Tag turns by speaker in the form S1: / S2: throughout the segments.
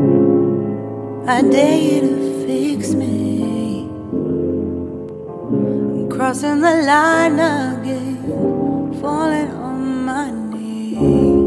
S1: I dare you to fix me. I'm crossing the line again, falling on my knees.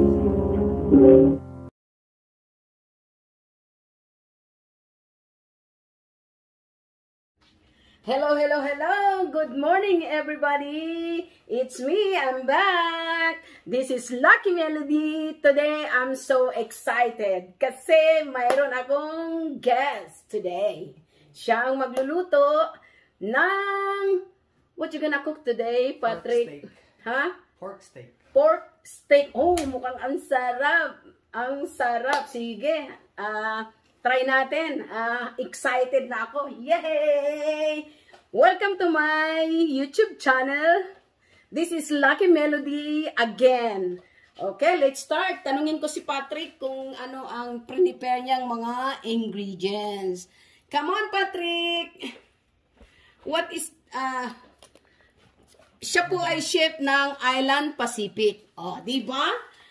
S2: Hello, hello, hello! Good morning, everybody! It's me, I'm back! This is Lucky Melody. Today, I'm so excited kasi mayroon akong guest today. Siya ang magluluto ng... What you gonna cook today, Patrick?
S3: Pork steak.
S2: Ha?
S3: Pork steak.
S2: Pork steak. Oh, mukhang ang sarap. Ang sarap. Sige. Try natin. Excited na ako. Yay! Welcome to my YouTube channel. This is Lucky Melody again. Okay, let's start. Tanungin ko si Patrick kung ano ang prepare niyang mga ingredients. Come on, Patrick! What is... siya po ay chef ng Island Pacific. Oh, di ba?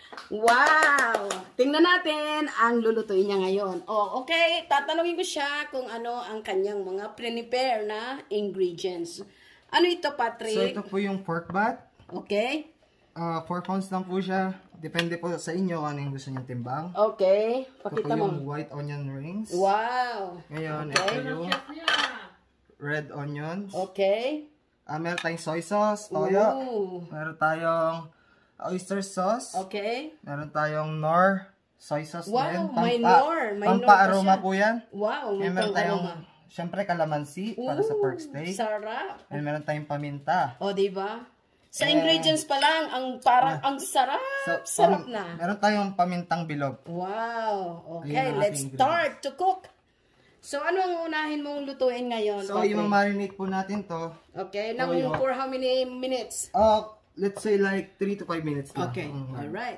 S2: Wow! Tingnan natin ang lulutuin niya ngayon. Oh, okay. Tatanungin ko siya kung ano ang kanyang mga prepare na ingredients. Ano ito, Patrick?
S3: So, ito po yung pork bat.
S2: Okay.
S3: 4 pounds lang po siya. Depende po sa inyo ano yung gusto niyo timbang.
S2: Okay. Pakita
S3: ito po
S2: mo.
S3: yung white onion rings.
S2: Wow.
S3: Ngayon,
S2: okay.
S3: ito yung red onions.
S2: Okay.
S3: Meron tayong soy sauce, toyo.
S2: Ooh.
S3: Meron tayong oyster sauce.
S2: Okay.
S3: Meron tayong Knorr soy sauce
S2: wow,
S3: din.
S2: May Knorr. May
S3: Pampa-aroma po yan.
S2: Wow, may
S3: meron tayong,
S2: aroma.
S3: syempre, kalamansi para sa pork steak.
S2: Sarap.
S3: And meron tayong paminta.
S2: O, diba? Sa ingredients pa lang, parang ang sarap. Sarap na.
S3: Meron tayong pamintang bilog.
S2: Wow. Okay, let's start to cook. So, ano ang unahin mong lutuin ngayon?
S3: So, yung marinate po natin to.
S2: Okay, for how many minutes?
S3: Let's say like 3 to 5 minutes lang.
S2: Okay, alright.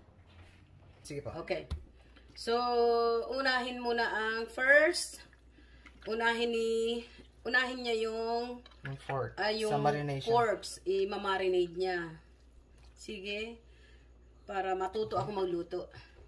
S3: Sige pa.
S2: Okay. So, unahin muna ang first. Unahin niya yung
S3: pork.
S2: Yung
S3: sa marination.
S2: porks. I-marinate niya. Sige. Para matuto ako magluto.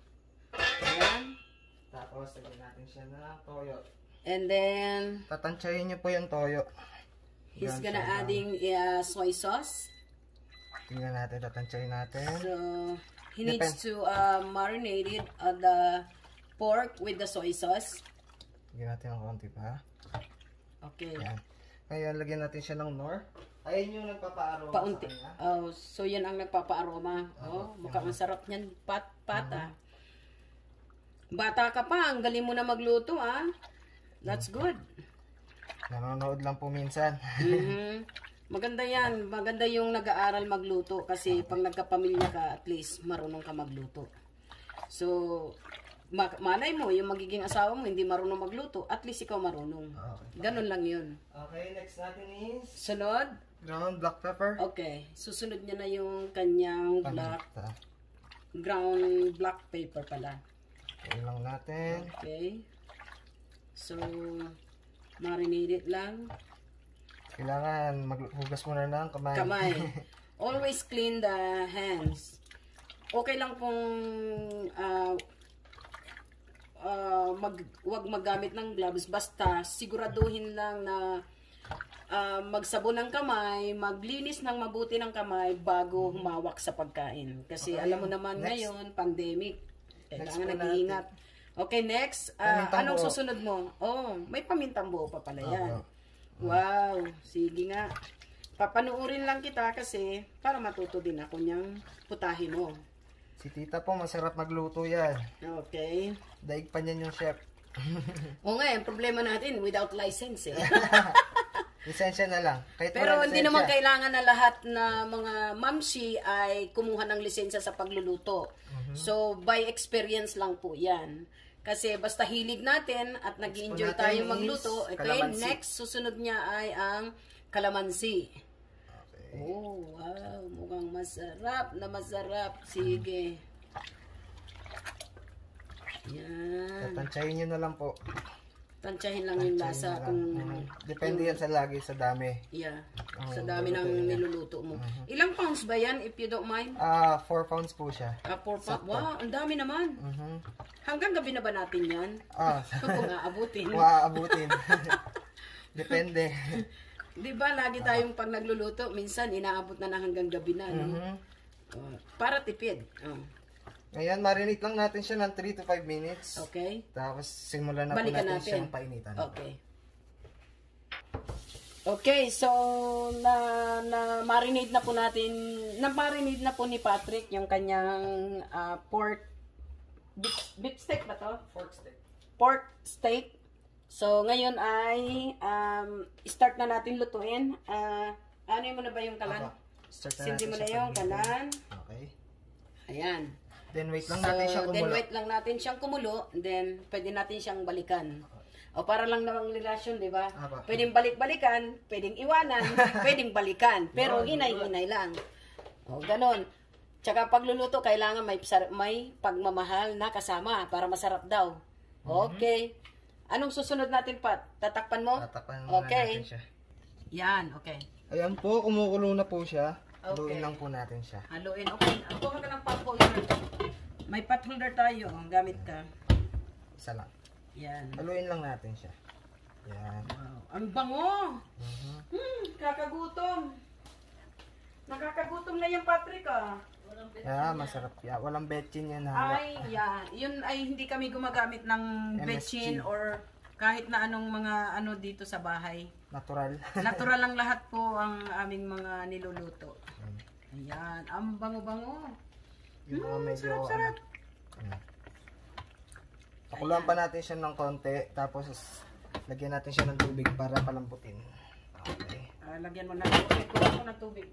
S2: Ayan.
S3: Tapos, lagyan natin siya ng toyo.
S2: And then,
S3: tatansyahin niyo po yung toyo.
S2: he's gonna adding soy sauce.
S3: Tingnan natin, tatansyahin natin.
S2: So, he needs to marinate it the pork with the soy sauce.
S3: Lagyan natin ng konti pa.
S2: Okay.
S3: Ayan. Ngayon, lagyan natin siya ng Knorr. Ayun yung nagpapa-aroma
S2: Paunti.
S3: sa kanya.
S2: Oh, so yan ang nagpapa-aroma. Mukhang masarap niyan, pata. Bata ka pa, ang galing mo na magluto, That's good.
S3: Nanonood lang po minsan.
S2: Maganda yan. Maganda yung nag-aaral magluto kasi pag nagkapamilya ka, at least marunong ka magluto. So, malay mo, yung magiging asawa mo hindi marunong magluto, at least ikaw marunong. Ganun lang yun.
S3: Okay, next natin is
S2: Sunod?
S3: ground black pepper.
S2: Okay. Susunod niya na yung kanyang ground black pepper pala.
S3: Okay lang natin.
S2: Okay. So, marinate it lang.
S3: Kailangan maghugas muna ng kamay.
S2: Always clean the hands. Okay lang kung wag maggamit ng gloves. Basta siguraduhin lang na magsabon ng kamay, maglinis ng mabuti ng kamay bago humawak sa pagkain. Kasi alam mo naman ngayon, pandemic. Kailangan nag-iingat. Okay, next. Anong susunod mo? Oh, may pamintang buo pa pala yan. Wow, sige nga. Papanuurin lang kita kasi para matuto din ako niyang putahin mo.
S3: Si tita po, masarap magluto yan.
S2: Okay.
S3: Daig pa niyan yung chef.
S2: O nga, yung problema natin, without license
S3: Lisensya na lang.
S2: Pero hindi naman kailangan na lahat na mga mamsi ay kumuha ng lisensya sa pagluluto. So, by experience lang po yan. Kasi basta hilig natin at nag-enjoy tayo magluto. Okay, next, susunod niya ay ang kalamansi. Okay. Oh, wow. Mukhang masarap na masarap. Sige. Yan.
S3: Tatansyahin nyo na lang po.
S2: Tansyahin lang yung lasa kung
S3: Depende yan sa lagi sa dami.
S2: yeah, sa dami ng niluluto mo. Ilang pounds ba yan if you don't mind?
S3: 4 pounds po siya.
S2: 4 pounds. Wow, ang dami naman. Hanggang gabi na ba natin yan? Kung aabutin.
S3: Maaabutin. Depende.
S2: Di ba, lagi tayong pag nagluluto, minsan inaabot na hanggang gabi na, no? Para tipid.
S3: Ngayon, marinate lang natin siya ng 3 to 5 minutes.
S2: Okay.
S3: Tapos, simulan na
S2: Balikan
S3: po natin
S2: natin.
S3: siyang painitan.
S2: Okay. Okay, so na-marinate na po natin, na-marinate na po ni Patrick yung kanyang pork, beef steak ba to? Pork steak. So, ngayon ay start na natin lutuin. Ano mo na ba yung kalan? Sindi mo na yung kalan.
S3: Okay.
S2: Ayan.
S3: Then wait lang natin siyang kumulo.
S2: Then wait lang natin siyang kumulo. Then pwede natin siyang balikan. O para lang namang relasyon, di ba? Pwedeng balik-balikan, pwedeng iwanan, pwedeng balikan. Pero hinay-hinay lang. O, ganun. Tsaka pagluluto, kailangan may pagmamahal na kasama para masarap daw. Okay. Anong susunod natin, Pat? Tatakpan mo?
S3: Tatakpan muna natin siya.
S2: Yan, okay.
S3: Ayan po, kumukulo na po siya.
S2: Okay.
S3: Haluin lang po natin siya.
S2: Haluin. Okay. Kuha ka ng pot holder. May pot holder tayo. Gamit ka.
S3: Isa lang.
S2: Yan.
S3: Haluin lang natin siya. Yan.
S2: Wow. Ang bango! Kakagutom. Nakakagutom na yung Patrick,
S3: Yeah, masarap yan. Walang betchin yan ha.
S2: Ay, yeah. Yun ay hindi kami gumagamit ng
S3: MSG.
S2: betchin or kahit na anong mga ano dito sa bahay.
S3: Natural.
S2: Natural lang lahat po ang aming mga niluluto. Ayan. Ang bango-bango.
S3: Yung mga medyo,
S2: Sarap-sarap.
S3: Pakuluan pa natin siya ng konti. Tapos, lagyan natin siya ng tubig para palambutin. Okay.
S2: Lagyan mo na. Okay, kuha mo ng tubig.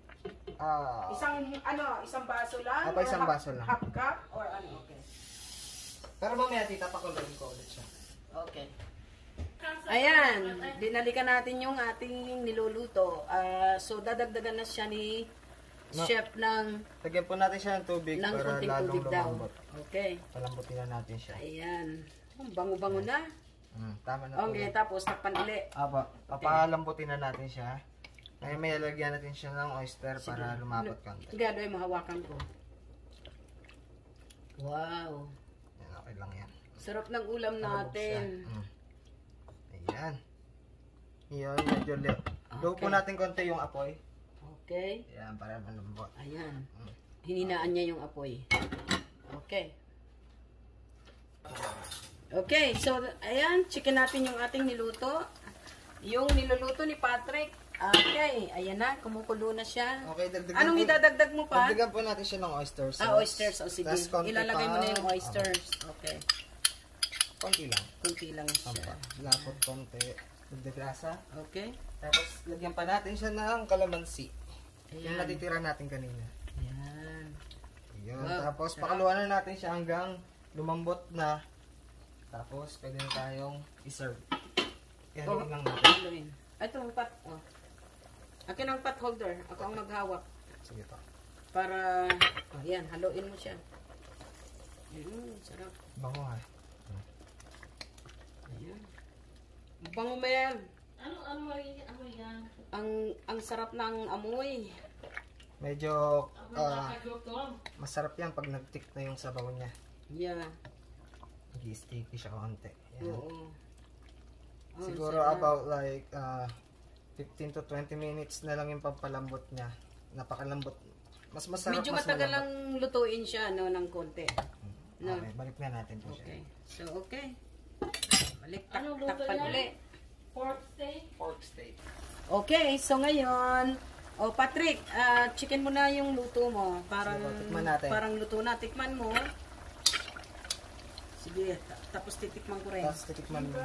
S2: Isang baso lang?
S3: Isang baso lang.
S2: Half cup? Or ano? Okay.
S3: Pero mamaya tita, pakuluan ko ulit siya.
S2: Okay. Ayan, dinalikan natin yung ating niluluto. So, dadagdagan na siya ni chef ng
S3: Lagyan po natin siya ng tubig para
S2: konting
S3: lalong
S2: tubig daw.
S3: lumambot.
S2: Okay.
S3: Palambutin na natin siya.
S2: Ayan. Bango-bango na.
S3: Tama na po.
S2: Okay, tapos takpan uli.
S3: Papalambutin na natin siya. Ngayon may lagyan natin siya ng oyster para lumapot konti.
S2: Gado ay mahawakan ko. Wow.
S3: Yan, okay lang yan.
S2: Sarap ng ulam natin.
S3: Ayan. Yun, medyo low po natin konti yung apoy.
S2: Okay.
S3: Ayan, para malambot.
S2: Ayan. Hininaan niya yung apoy. Okay. Okay, so ayan, chicken natin yung ating niluto. Yung niluluto ni Patrick. Okay, ayan na, kumukulo na siya.
S3: Okay, dagdagan
S2: Anong
S3: po,
S2: idadagdag mo pa?
S3: dagdagan po natin siya ng oyster sauce.
S2: Oysters. O sige, ilalagay mo na yung oysters. Okay.
S3: Konti lang.
S2: Kunti lang siya.
S3: Lapot konti. Dagdagrasa.
S2: Okay.
S3: Tapos, lagyan pa natin siya ng kalamansi. Yung
S2: Ayan.
S3: natitira natin kanina.
S2: Ayan.
S3: Yun.
S2: Wow,
S3: Tapos,
S2: sarap.
S3: pakaluan na natin siya hanggang lumambot na. Tapos, pwede na tayong iserve. Yan lang natin.
S2: Haluin. Ito, ang pot. Oh. Akin ang pot holder. Ako ang maghawak.
S3: Sige to.
S2: Para, ayan, haluin mo siya. Sarap.
S3: Bango ha.
S2: Ayan. Bango mo yan.
S4: Ano amoy yan?
S2: Ang sarap ng amoy.
S3: Medyo
S4: Nakakagutom.
S3: masarap yan pag nag-tick na yung sabaw niya.
S2: Yeah.
S3: Nag-sticky siya konti. Yan.
S2: Oo. Oh,
S3: Siguro
S2: sarap.
S3: about like 15 to 20 minutes na lang yung pampalambot niya. Napakalambot. Mas masarap,
S2: Medyo
S3: mas
S2: matagal
S3: malambot.
S2: lang lutuin siya, no, ng konti. No.
S3: Okay, balik na natin po siya.
S2: Okay. So, okay. Balik,
S4: Anong luto
S2: takpan
S4: yan?
S2: uli.
S4: Pork steak.
S3: Pork steak.
S2: Okay, so ngayon, Patrick, chicken mo na yung luto mo. Parang,
S3: Sige, tikman natin.
S2: parang luto na. Tikman mo. Sige, tapos titikman ko rin.
S3: Tapos titikman mo.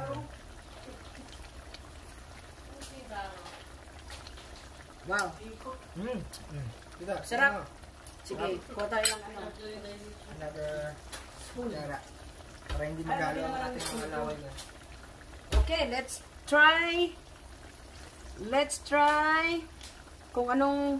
S2: Wow.
S3: Diba?
S2: Sarap. Sige, kuha tayo ng ano.
S3: Another spoon. Para hindi magalo ang ating mga laway na.
S2: Okay, let's try. Let's try kung anong.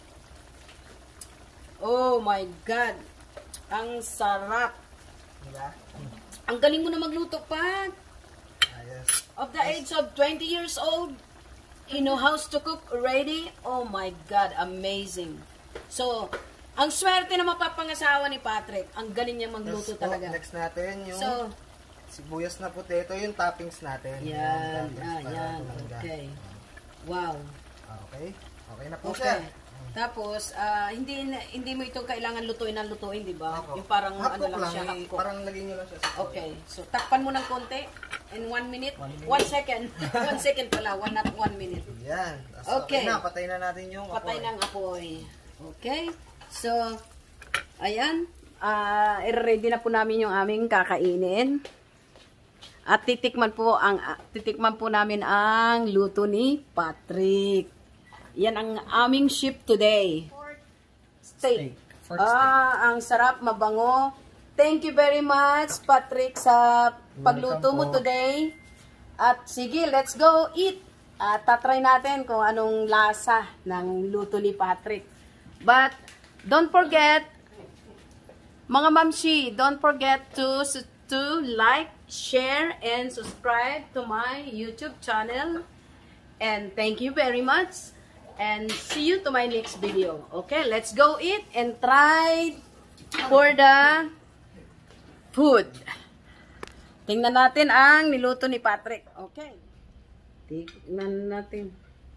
S2: Oh my God. Ang sarap.
S3: Diba?
S2: Ang galing mo na magluto, Pat.
S3: Ayos.
S2: of the age of 20 years old, he know how to cook already. Oh my God, amazing. So, ang swerte na mapapangasawa ni Patrick, ang galing niya magluto talaga.
S3: Next natin yung
S2: So,
S3: sibuyas na puti. Ito yung toppings natin.
S2: yan,
S3: Yung toppings para
S2: yan,
S3: tumangga.
S2: okay. Wow.
S3: Okay. Okay na po siya.
S2: Okay. Tapos, hindi mo ito kailangan lutuin, di ba?
S3: Opo.
S2: Yung parang
S3: Half
S2: ano
S3: cook
S2: lang siya, half cook.
S3: Parang lagyan nyo lang siya sa
S2: Okay. So, takpan mo ng konti. In 1 minute.
S3: 1 minute.
S2: 1 second. 1 second pala. Not 1 minute.
S3: Yan. So,
S2: Okay.
S3: na, patay na natin yung
S2: Patay
S3: apoy.
S2: ng apoy. Okay. So, ayan. I-ready na po namin yung aming kakainin. At titikman po namin ang luto ni Patrick. Yan ang aming ship today. Steak.
S3: Pork steak.
S2: Ang sarap, mabango. Thank you very much, Patrick, sa pagluto mo
S3: Welcome po.
S2: today. At sige, let's go eat. At tatry natin kung anong lasa ng luto ni Patrick. But, don't forget, mga mamshi, don't forget to like, share, and subscribe to my YouTube channel. And thank you very much. And see you to my next video. Okay, let's go eat and try for the food. Tingnan natin ang niluto ni Patrick. Okay. Tingnan natin.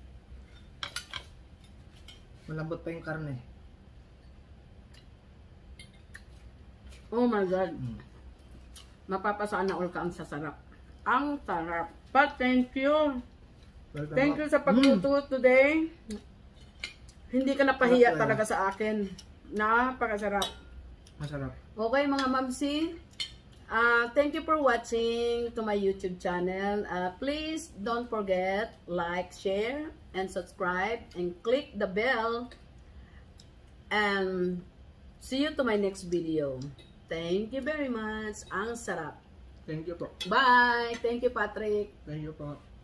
S3: Malambot pa yung karne.
S2: Oh my God. Mapapasaan na all ka ang sasarap. Ang sarap. But thank you.
S3: Welcome
S2: Thank
S3: po.
S2: you sa pagluto today. Hindi ka napahiya
S3: Sarap
S2: talaga sa akin. Napakasarap.
S3: Masarap.
S2: Okay mga mamsi. Thank you for watching to my YouTube channel. Please don't forget like, share, and subscribe, and click the bell. And see you to my next video. Thank you very much. Ang sarap.
S3: Thank you po.
S2: Bye. Thank you, Patrick.
S3: Thank you po.